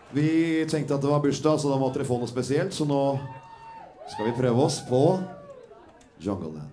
Vi tenkte at det var bursdag, så da måtte dere få noe spesielt. Så nå skal vi prøve oss på Jungleland.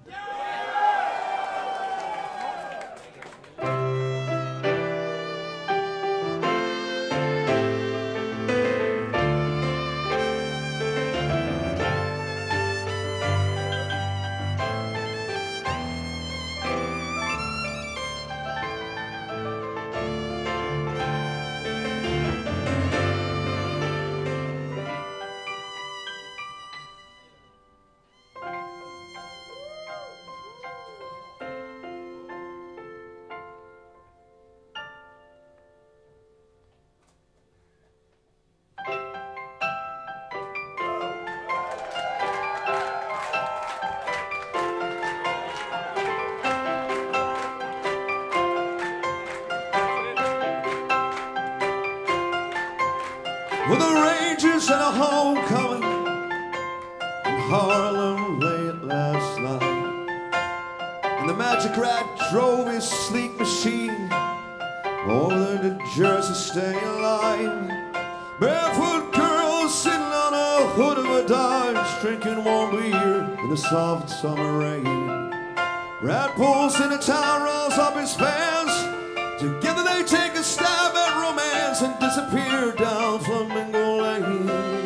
With the Rangers and a homecoming in Harlem late last night, and the Magic Rat drove his sleek machine over the Jersey State line. Barefoot girls sitting on a hood of a Dodge, drinking warm beer in the soft summer rain. Rat pulls in the town, rolls up his pants. Together they take a stab at romance and disappear down Flamingo Lane.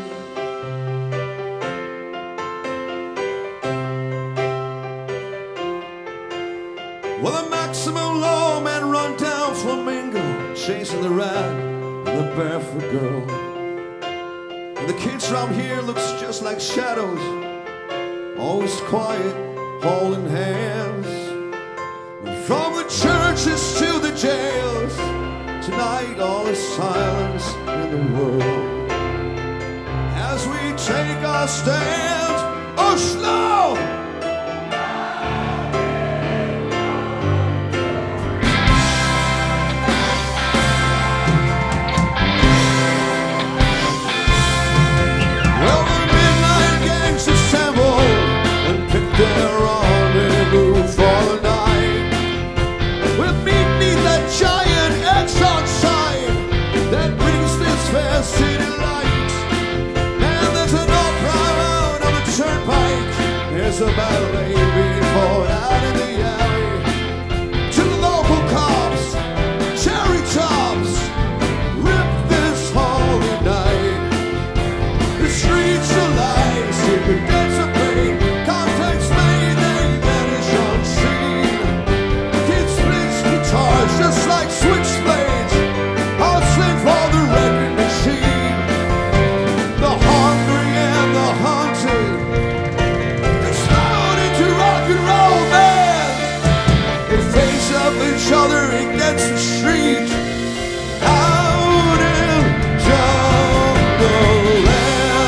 Well, the maximum law men run down Flamingo, chasing the rat and the barefoot girl. And the kids around here looks just like shadows, always quiet, holding hands. From the churches to the jails, tonight all is silence in the world. As we take our stand, Oslo! Well, the midnight gangs assemble and pick their rendezvous for the night. Giant X outside that brings this fair city light. And there's an opera out on the turnpike. There's a battle being fought out in the alley. To the local cops, cherry tops, rip this holy night. The streets are alive, secret debts are paid. Contacts made, they vanish unseen. Kids splits guitars just like switchblades, hustling for the record machine. The hungry and the hunted explode into rock and roll, man. They face up each other against the street, out in Jungleland.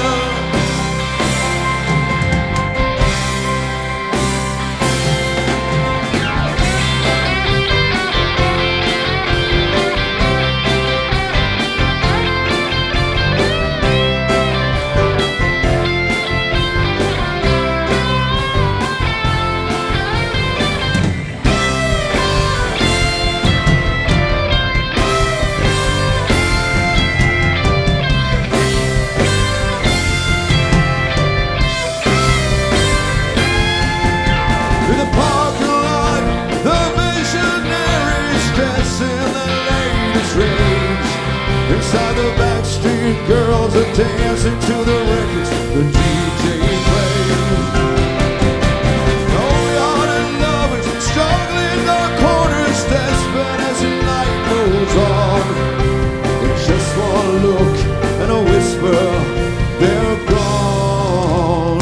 Inside the backstreet, girls are dancing to the records the DJ plays. No yard and lovers struggling the corners, desperate as the night moves on. It's just one look and a whisper, they're gone.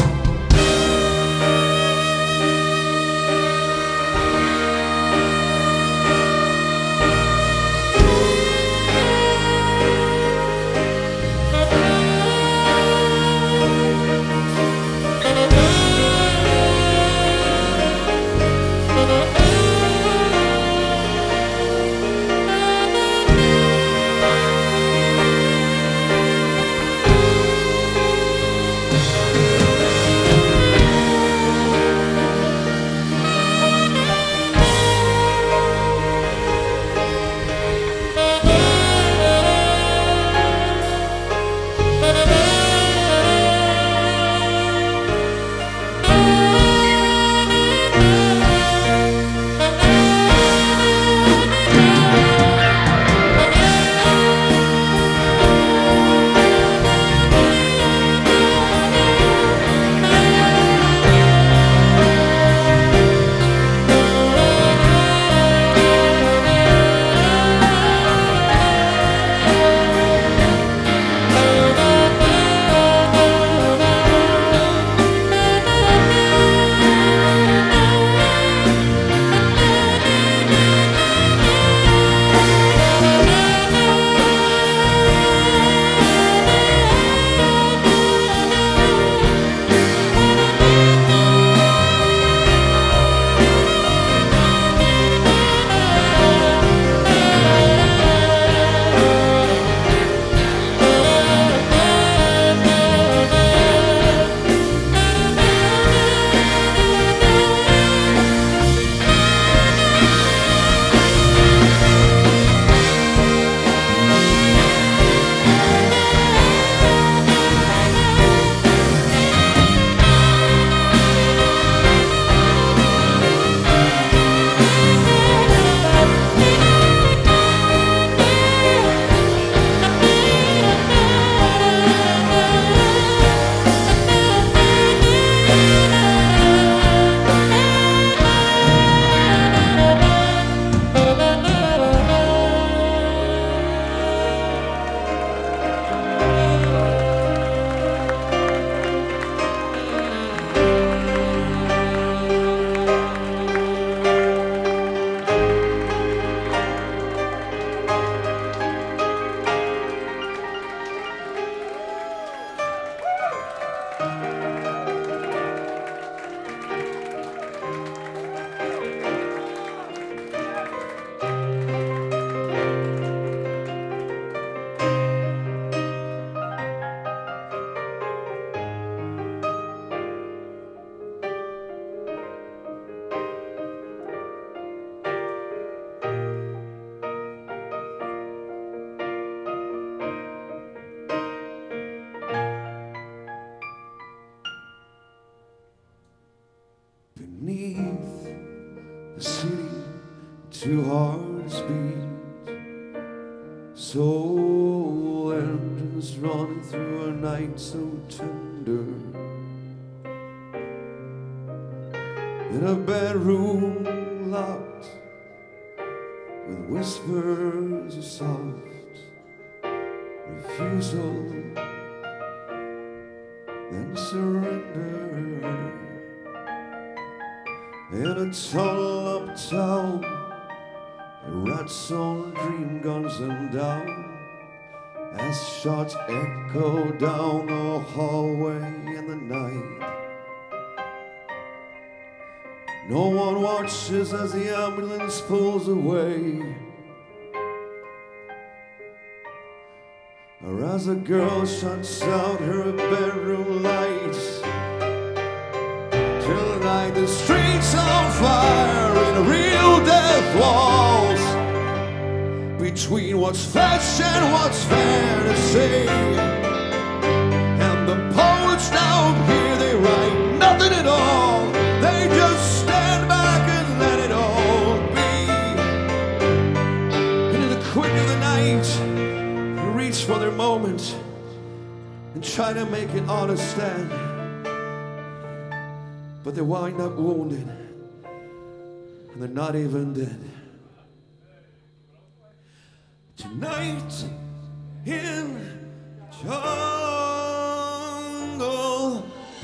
two hearts beat, soul engines running through a night so tender. In a bedroom locked with whispers of soft refusal, then surrender. In a tunnel uptown, rats on dream guns and down, as shots echo down the hallway in the night. No one watches as the ambulance pulls away, or as a girl shuts out her bedroom lights. Tonight the streets on fire in real death walls, between what's flesh and what's fantasy. And the poets down here, they write nothing at all. They just stand back and let it all be. And in the quick of the night, they reach for their moment and try to make it understand. But they wind up wounded, and they're not even dead. Tonight in Jungle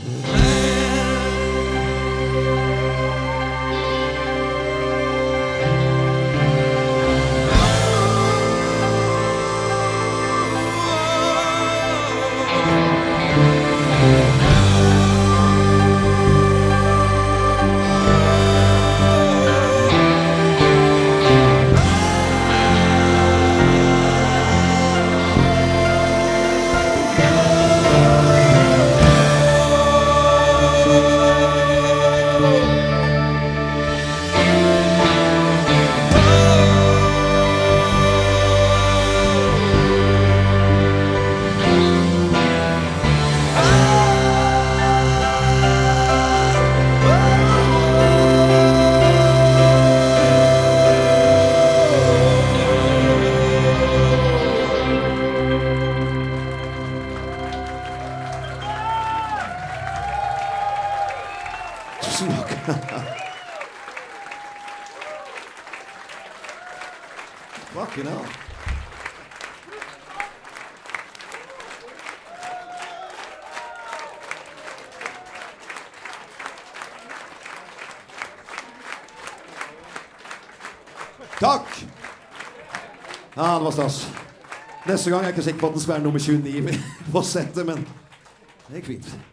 Fucking hell. Takk! Ja, det var stas. Neste gang er jeg ikke sikker på at den skal være nummer 29 på settet, men det gikk fint.